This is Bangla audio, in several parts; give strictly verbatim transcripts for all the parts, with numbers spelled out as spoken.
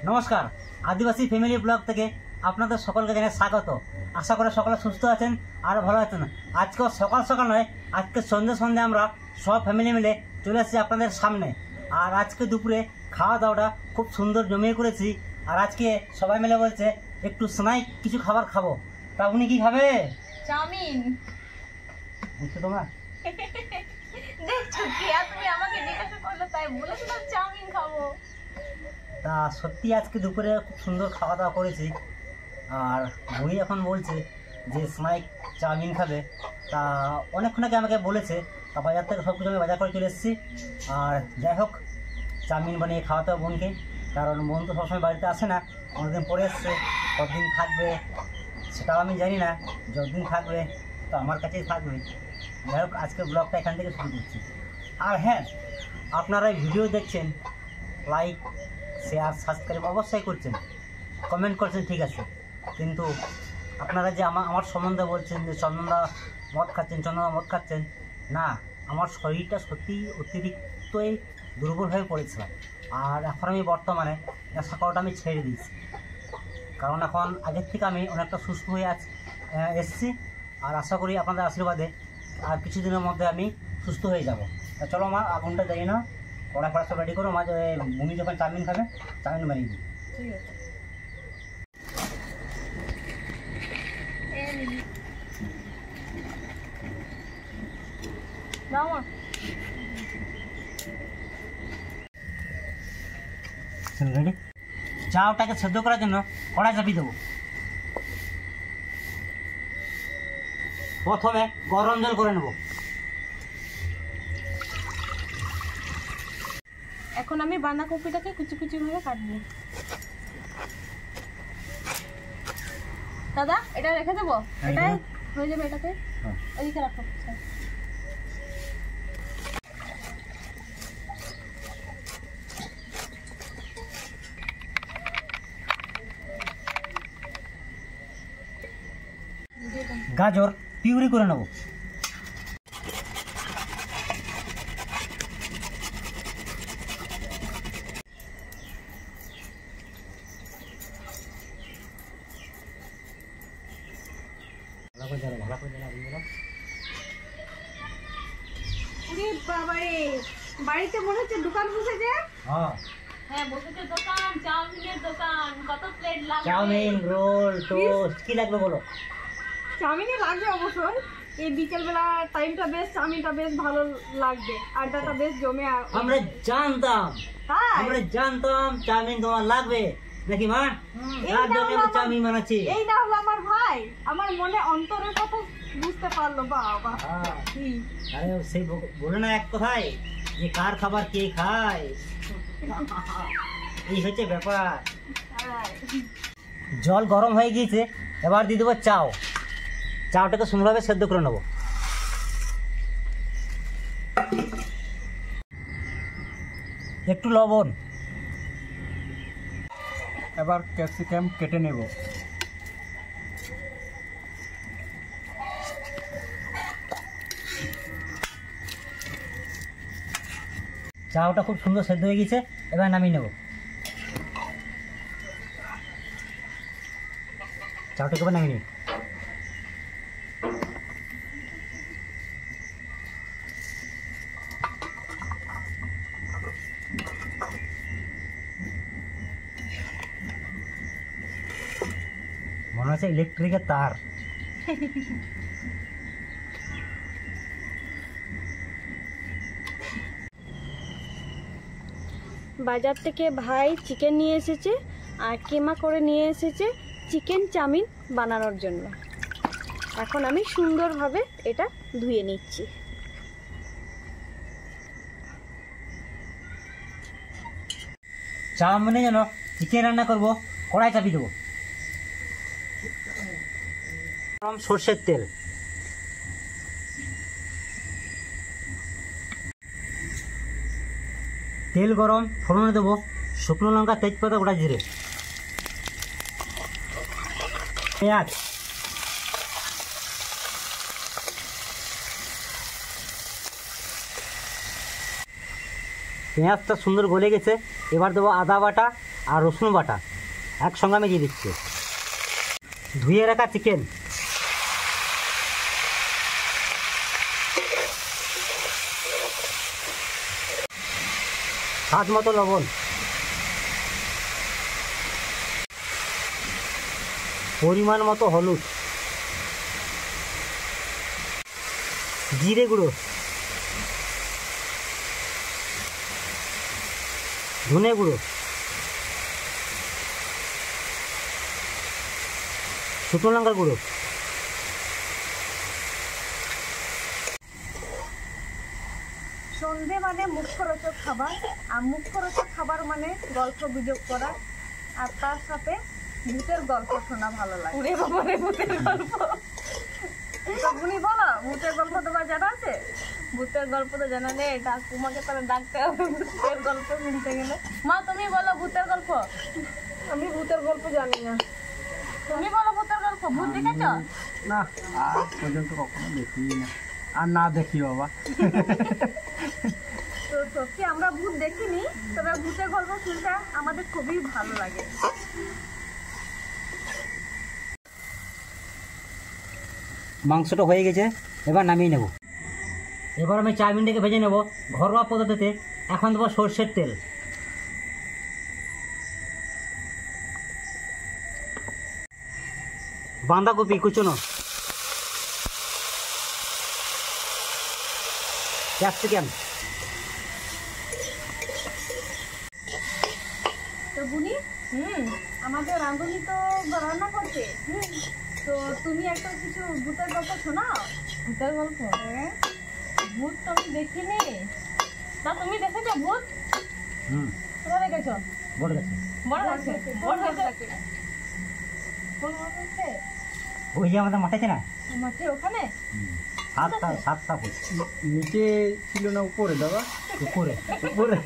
নমস্কার, আদিবাসী ফ্যামিলি ব্লগ থেকে আপনাদের সকলকে জানাই স্বাগত। আশা করি সকলে সুস্থ আছেন আর ভালো আছেন। আজকে সকাল সকাল নয়, আজকে সন্ধ্যে সন্ধ্যে আমরা সব ফ্যামিলি মিলে চলে এসেছি আপনাদের সামনে। আর আজকে দুপুরে খাওয়া দাওয়াটা খুব সুন্দর জমিয়ে করেছি। আর আজকে সবাই মিলে বলছে একটু স্ন্যাক কিছু খাবার খাবো। তা উনি কি খাবে? চাউমিন। বুঝছো তোমরা? দেখছো কি আর তুমি আমাকে জিজ্ঞাসা করলে তাই বলেছিলাম চাউমিন খাবো। তা সত্যি আজকে দুপুরে খুব সুন্দর খাওয়া দাওয়া করেছি। আর উনি এখন বলছে যে স্ন্যাক চাউমিন খাবে। তা অনেকক্ষণ আগে আমাকে বলেছে, তা বাজার থেকে সব কিছু আমি বাজার করে চলে এসেছি। আর যাই হোক, চাউমিন বানিয়ে খাওয়াতে হবে বোনকে, কারণ বোন তো সবসময় বাড়িতে আসে না, অনেকদিন পরে এসছে। কতদিন থাকবে সেটাও আমি জানি না, যতদিন থাকবে তো আমার কাছেই থাকবে। যাই হোক, আজকে ব্লগটা এখান থেকে শুরু করছি। আর হ্যাঁ, আপনারা ভিডিও দেখছেন, লাইক শেয়ার সাবস্ক্রাইব অবশ্যই করছেন, কমেন্ট করছেন, ঠিক আছে, কিন্তু আপনারা যে আমার আমার সম্বন্ধে বলছেন যে চন্দনদা মদ খাচ্ছেন, চন্দনদা মদ খাচ্ছেন, না, আমার শরীরটা সত্যি অতিরিক্তই দুর্বল হয়ে পড়েছিলাম। আর এখন আমি বর্তমানে নেশা করাটা আমি ছেড়ে দিয়েছি, কারণ এখন আগের থেকে আমি অনেকটা সুস্থ হয়ে আছি এসেছি। আর আশা করি আপনাদের আশীর্বাদে আর কিছুদিনের মধ্যে আমি সুস্থ হয়ে যাব। তা চলো মা, আগুনটা যাই না, কড়া ফড়া সব রেডি করো। মা মুমি যখন চাউমিন খাবে, চাউমিন বানিয়ে দিই। ঠিক আছে। দাও মা। রেডি। চাউটাকে সেদ্ধ করার জন্য কড়াই চাপিয়ে দেবো। প্রথমে গরম জল করে নেব। এখন আমি বাঁধাকপিটাকে কুচি কুচি ভাবে কাটবো। দাদা, এটা রেখে দেবো? এটাই হয়ে যাবে, এটাকে ওইদিকে রাখো। গাজর পিউরি করে নেব। বাড়িতে মনে হচ্ছে দোকান বসেছে। হ্যাঁ হ্যাঁ, বসেছে দোকান, চাউমিনের দোকান। কত প্লেট লাগবে? চাউমিন, রোল, টোস্ট, কি লাগবে বলো? চাউমিনই লাগবে অবশ্যই। এই বিকেলবেলা টাইমটা বেশ, চাউমিনটা বেশ ভালো লাগবে, আড্ডাটা বেশ জমে। আমরা জানতাম, তাই আমরা জানতাম চাউমিন তোমার লাগবে নাকি মা? তার জন্য আমরা চাউমিন বানাচ্ছি। এই না হলো আমার ভাই, আমার মনে অন্তরের কথা বুঝতে পারলো। বাবা, আরে সেই বলে না এক কথায় যে কার খাবার কে খায়, এই হচ্ছে ব্যাপার। জল গরম হয়ে গিয়েছে, এবার দিয়ে দেবো চাউ। চাউটাকে সুন্দরভাবে সেদ্ধ করে নেব। একটু লবণ, এবার ক্যাপসিকাম কেটে নেব। চাউটা খুব সুন্দর সেদ্ধ হয়ে গেছে, এবার নামিয়ে নেব। চাউটাকে এবার নামিয়ে নিই। মনে হচ্ছে ইলেকট্রিকের তার। বাজার থেকে ভাই চিকেন নিয়ে এসেছে আর কিমা করে নিয়ে এসেছে চিকেন চাউমিন বানানোর জন্য। এখন আমি সুন্দরভাবে এটা ধুয়ে নিচ্ছি। চাউমিনে যেন চিকেন রান্না করবো, কড়াই চাপিয়ে দেবো। সর্ষের তেল, তেল গরম, ফোড়নে দেবো শুকনো লঙ্কা, তেজপাতা, গোটা জিরে, পেঁয়াজ, পেঁয়াজটা সুন্দর গলে গেছে, এবার দেবো আদা বাটা আর রসুন বাটা একসঙ্গে আমি দিয়ে দিচ্ছি। ধুয়ে রাখা চিকেন, স্বাদ মতো লবণ, পরিমাণ মতো হলুদ, জিরে গুঁড়ো, ধনে গুঁড়ো, শুকনো লঙ্কার গুঁড়ো, সন্ধে মানে মুখরোচক খাবার, আর মুখরোচক খাবার মানে গল্প গুজব করা, আর তার সাথে ভূতের গল্প শোনা ভালো লাগে। ওরে বাবা রে, ভূতের গল্প! তো উনি বলো, ভূতের গল্প তোমার জানা আছে? ভূতের গল্প তো জানা নেই, ঠাকুমাকে তাহলে ডাকতে হবে ভূতের গল্প শুনতে গেলে। মা তুমি বলো ভূতের গল্প। আমি ভূতের গল্প জানি না, তুমি বলো ভূতের গল্প। ভূত দেখেছ? না, আজ পর্যন্ত কখনো দেখিনি না, আর না দেখি বাবা। তো সত্যি আমরা ভূত দেখিনি, তবে ভূতের গল্প শুনতে আমাদের খুবই ভালো লাগে। মাংসটা হয়ে গেছে, এবার নামিয়ে নেব। এবার আমি চাউমিনটাকে ভেজে নেব ঘরোয়া পদ্ধতিতে। এখন দেবো সর্ষের তেল, বাঁধাকপি কুচনো, ক্যাপসিকাম। তো বুনি, হুম আমাদের রাঁধুনি তো রান্না করছে, হুম তো তুমি একটা কিছু ভূতের গল্প শোনাও। ভূতের গল্প? হ্যাঁ, ভূত তো আমি দেখিনি। না তুমি দেখেছো ভূত? হুম, কোথায় দেখেছো? বড় গেছে, বড় গাছে? বড় গাছে? কোন গাছে? ওই যে আমাদের মাঠে আছে না, মাঠে ওখানে? সাতটা সাতটা ফুট নিচে ছিল না উপরে দাদা? উপরে। উপরে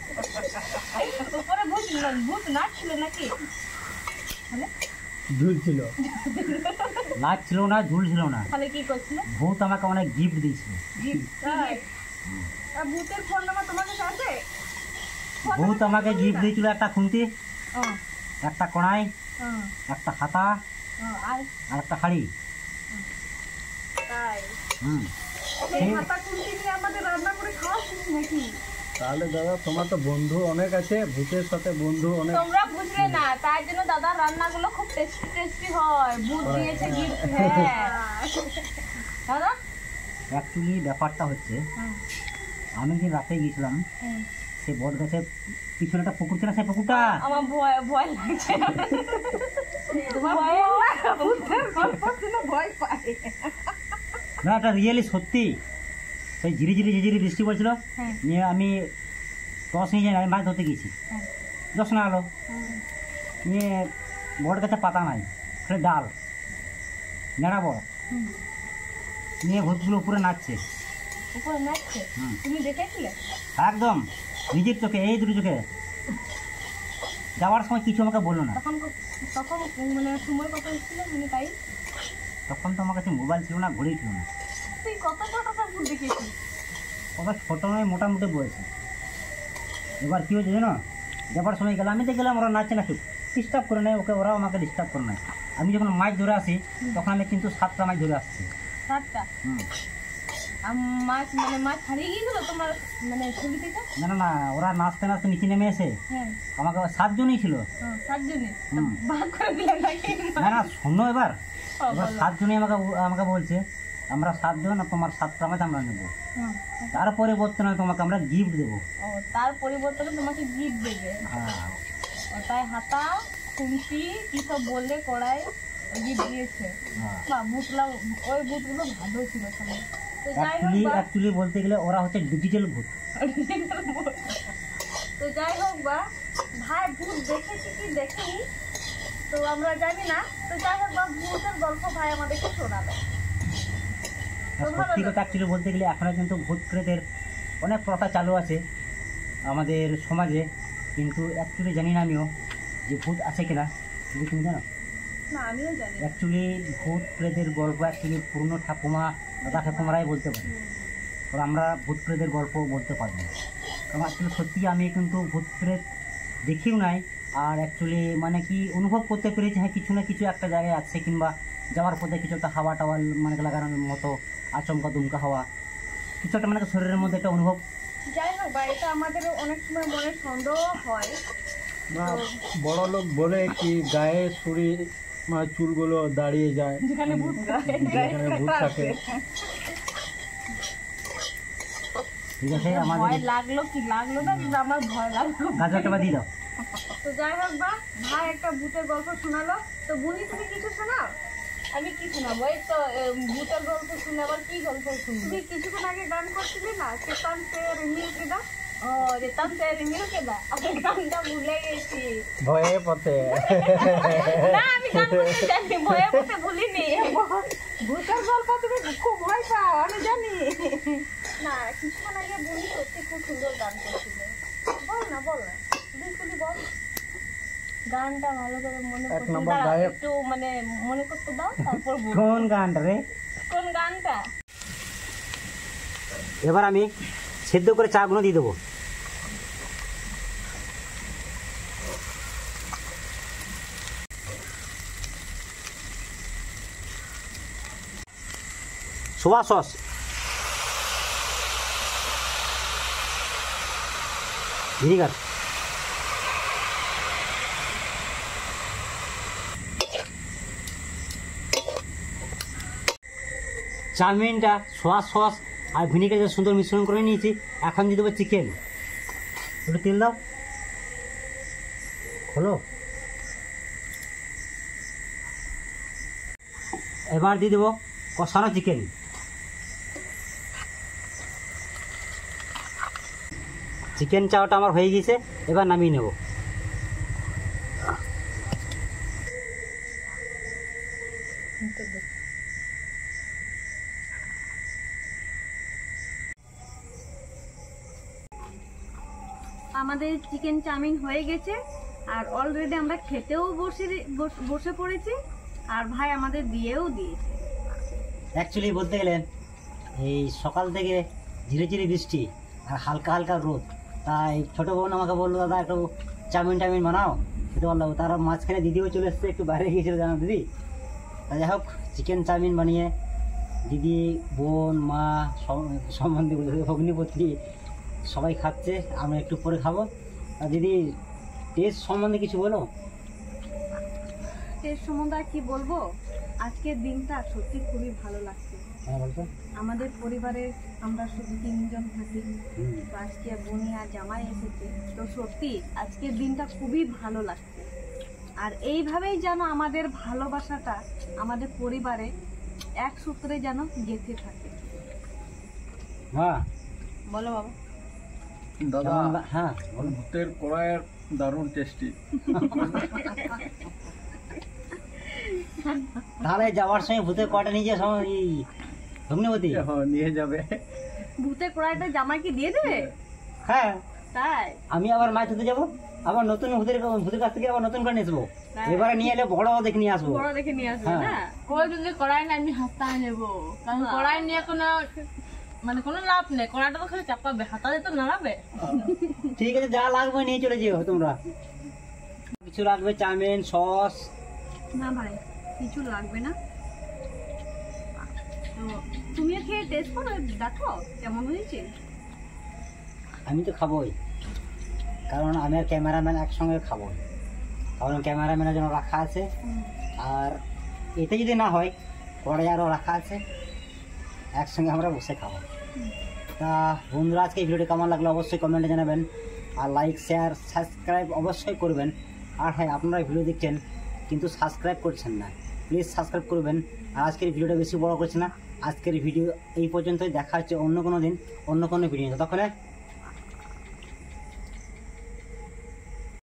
উপরে ভূত না- ভূত নাচছিল নাকি? তাহলে ঝুলছিল। নাচ ছিল না, ঝুল ছিল না, তাহলে কি করছিলে? ভূত আমাকে অনেক গিফট দিয়েছিল। তাই? আর ভূতের ফোন নাম্বার তোমার কাছে আছে? ভূত আমাকে গিফট দিয়েছিল একটা খুন্তি, ও, একটা কড়াই, ও, একটা হাতা ও, আর আর একটা হাঁড়ি। তাই হুম, সেই হাতা খুন্তি নিয়ে আমাদের রান্না করে খাওয়াচ্ছিস নাকি? তাহলে দাদা তোমার তো বন্ধু অনেক আছে, ভূতের সাথে বন্ধু অনেক। তোমরা বুঝলে না, তাই জন্য দাদার রান্নাগুলো খুব টেস্টি টেস্টি হয়। ভূত দিয়েছে গিফট। হ্যাঁ দাদা, অ্যাকচুয়ালি ব্যাপারটা হচ্ছে হুম, আমি যে রাতে গিয়েছিলাম হুম। সেই বট গাছের পিছনে একটা পুকুর ছিল, সেই পুকুরটা আমার ভয় ভয় লাগছে। ভয় না, ভূতের গল্প শুনে ভয় পায়। না, এটা রিয়েলি সত্যি। সেই ঝিরি ঝিরি ঝিরি বৃষ্টি পড়ছিল, হ্যাঁ। নিয়ে আমি টস নিয়ে যাই, আমি মাছ ধরতে গেছি। হ্যাঁ। দশ না আলো হুম, নিয়ে বট গাছে পাতা নাই, খালি ডাল নেড়া বড়, হুম। নিয়ে ভূতগুলো উপরে নাচছে। উপরে নাচছে? হুম। তুমি দেখেছিলে? একদম নিজের চোখে, এই দুটো চোখে। যাওয়ার সময় কিছু আমাকে বললো না। তখন ক- তখন মানে সময় কত হচ্ছিল মানে তাই? তখন তো আমার কাছে মোবাইল ছিল না, ঘড়ি ছিল না। তুই কত ছোটটা ভূত দেখেছিস? ওটা ছোটো নয়, মোটামুটি বয়সে। এবার কী হয়েছে জানো, যাবার সময় গেলাম, আমি তো গেলাম, ওরা নাচছে না, ঠিক ডিস্টার্ব করে নেয় ওকে, ওরাও আমাকে ডিস্টার্ব করে নেয়। আমি যখন মাছ ধরে আসি তখন আমি কিন্তু সাতটা মাছ ধরে আসছি। সাতটা? হুম, আর মাছ মানে মাছ হারিয়ে গিয়েছিল তোমার মানে ছবি থেকে? না না না, ওরা নাচতে নাচতে নিচে নেমে এসে হ্যাঁ, আমাকে সাতজনই ছিল। হ্যাঁ, সাতজনে হুম। ভাগ করে দিলে নাকি? না না, শোনো এবার, ও, এবার বলো। সাতজনই আমাকে আমাকে বলছে আমরা সাতজন, আর তোমার সাতটা মাছ আমরা নেবো, হুম। তার পরিবর্তনে তোমাকে আমরা গিফট দেবো। ও, তার পরিবর্তনে তোমাকে গিফট দেবে? হ্যাঁ, ওটাই হাতা খুন্তি কি সব বললে কড়াই গিফট দিয়েছে। হ্যাঁ। বা ভূতগুলো, ওই ভূতগুলো ভালো ছিল সবাই। তো যাই হোক অ্যাকচুয়ালি বা, অ্যাকচুয়ালি বলতে গেলে ওরা হচ্ছে ডিজিটাল ভূত। তো যাই হোক বা, ভাই ভূত দেখেছি কি দেখিনি তো আমরা জানি না। তো যাই হোক বা, ভূতের গল্প ভাই আমাদেরকে শোনাবে। তো আর ভালো সত্যি লাগলো। কথা অ্যাকচুয়ালি বলতে গেলে এখনও কিন্তু ভূত প্রেতের অনেক প্রথা চালু আছে আমাদের সমাজে, কিন্তু অ্যাকচুয়ালি জানি না আমিও যে ভূত আছে কিনা। কিন্তু তুমি জানো, না আমিও জানি না। অ্যাকচুয়ালি ভূত প্রেতের গল্প অ্যাকচুয়ালি পুরনো ঠাকুমা দাদা ঠাকুমারাই বলতে পারে, কারণ আমরা ভূত প্রেতের গল্প বলতে পারবো না। কারণ অ্যাকচুয়ালি সত্যি আমি কিন্তু ভূত প্রেত দেখিও নাই, আর অ্যাকচুয়ালি মানে কি অনুভব করতে পেরেছি হ্যাঁ কিছু না কিছু একটা জায়গায় আছে, কিংবা যাওয়ার পথে কিছু একটা হাওয়া টাওয়া মানে লাগানোর মতো আচমকা দুমকা হাওয়া কিছু একটা মানে শরীরের মধ্যে একটা অনুভব। যাই হোক বা এটা আমাদের অনেক সময় মনে সন্দেহ হয়। না বড় লোক বলে কি গায়ে শরীর মানে চুলগুলো দাঁড়িয়ে যায়, যেখানে ভূত যেখানে ভূত থাকে। ঠিক আছে আমাদের ভয় লাগলো কি লাগলো না, কিন্তু আমার ভয় লাগলো। গাছটা বা দিয়ে দাও। তো যাই হোক বা ভাই একটা ভূতের গল্প শোনালো। তো বুনি তুমি কিছু শোনাও। আমি কি শোনাবো? এই তো এ, ভূতের গল্প শুনে আবার কি গল্প শুনবো? তুমি কিছুক্ষণ আগে গান করছিলে না, কেতন সে রিমিল কেদা। ও রেতাম সে রিমিল কেদা, আমি গানটা ভুলে গেছি। ভয়ে পথে না আমি গান করতে জানি, ভয়ে পথে ভুলিনি। ভূতের গল্প তুমি খুব ভয় পাও আমি জানি। না কিছুক্ষণ আগে বুনি সত্যি খুব সুন্দর গান করছিল। বল না বল না বিলকুলই বল। গানটা ভালো করে মনে এক করতে নম্বর দাও, গায়ক। একটু মানে মনে করতে দাও তারপর বলবো। কোন গানটা রে? কোন গানটা? এবার আমি সেদ্ধ করে চাগুলো দিয়ে দেবো। সোয়া সস, ভিনিগার, চাউমিনটা সোয়া সস আর ভিনিগার যে সুন্দর মিশ্রণ করে নিয়েছি। এখন দিয়ে দেবো চিকেন। একটু তেল দাও, খোলো। এবার দিয়ে দেবো কষানো চিকেন। চিকেন চাওটা আমার হয়ে গেছে, এবার নামিয়ে নেব। আমাদের চিকেন চাউমিন হয়ে গেছে আর অলরেডি আমরা খেতেও বসে বস- বসে পড়েছি আর ভাই আমাদের দিয়েও দিয়েছে। অ্যাকচুয়ালি বলতে গেলেন এই সকাল থেকে ঝিরে ঝিরে বৃষ্টি আর হালকা হালকা রোদ, তাই ছোটো বোন আমাকে বললো দাদা একটু চাউমিন টাউমিন বানাও, খেতে পারলাম। তার মাঝখানে দিদিও চলে এসছে, একটু বাইরে গিয়েছিল জানো দিদি। তা যাই হোক চিকেন চাউমিন বানিয়ে দিদি, বোন, মা, সম- সম্বন্ধে ভগ্নিপতি সবাই খাচ্ছে, আমরা একটু পরে খাবো। আর দিদি টেস্ট সম্বন্ধে কিছু বলো। এর সম্বন্ধে আর কি বলবো, আজকের দিনটা সত্যি খুবই ভালো লাগছে। হ্যাঁ বলতো। আমাদের পরিবারে আমরা শুধু তিনজন থাকি, হুম। তো আজকে বোনি আর জামাই এসেছে, তো সত্যি আজকের দিনটা খুবই ভালো লাগছে। আর এইভাবেই যেন আমাদের ভালোবাসাটা আমাদের পরিবারে এক সূত্রে যেন গেঁথে থাকে। হ্যাঁ বলো বাবা। দাদা কেমন লা- হ্যাঁ বলো। ভূতের কড়াইয়ের দারুণ টেস্টি। তাহলে যাওয়ার সময় ভূতের কটা নিয়ে যাওয়ার সময় এই ভগ্নিপতি। নিয়ে যাবে। ভূতের কড়াইটা জামাইকে দিয়ে দেবে? হ্যাঁ তাই আমি আবার মাছ ধরতে যাবো, আবার নতুন ভূতের ভূতের কাছ থেকে আবার নতুন করে নিয়ে আসবো। হ্যাঁ। এবারে নিয়ে এলে বড় দেখে নিয়ে আসবো। বড় দেখে নিয়ে আসবে হ্যাঁ। না? কই যদি কড়াই না আমি হাতায় নেবো, কারণ কড়াই নিয়ে কোনো মানে কোনো লাভ নেই, কড়াইটা তো খালি চাপাবে, হাতাতে তো নাড়াবে। ঠিক আছে, যা লাগবে নিয়ে চলে যেও তোমরা। কিছু লাগবে চাউমিন, সস। না ভাই কিছু লাগবে না। তো তুমিও খেয়ে টেস্ট করো, দেখো কেমন হয়েছে। আমি তো খাবোই, কারণ আমি আর ক্যামেরাম্যান একসঙ্গে খাবোই, কারণ ক্যামেরাম্যানের জন্য রাখা আছে। আর এতে যদি না হয় কড়াই আরও রাখা আছে, একসঙ্গে আমরা বসে খাবো। তা বন্ধুরা আজকে এই ভিডিওটি কেমন লাগলো অবশ্যই কমেন্টে জানাবেন, আর লাইক শেয়ার সাবস্ক্রাইব অবশ্যই করবেন। আর হ্যাঁ আপনারা ভিডিও দেখছেন কিন্তু সাবস্ক্রাইব করছেন না, প্লিজ সাবস্ক্রাইব করবেন। আর আজকের ভিডিওটা বেশি বড় করছে না, আজকের ভিডিও এই পর্যন্তই। দেখা হচ্ছে অন্য কোনো দিন অন্য কোনো ভিডিও। ততক্ষণে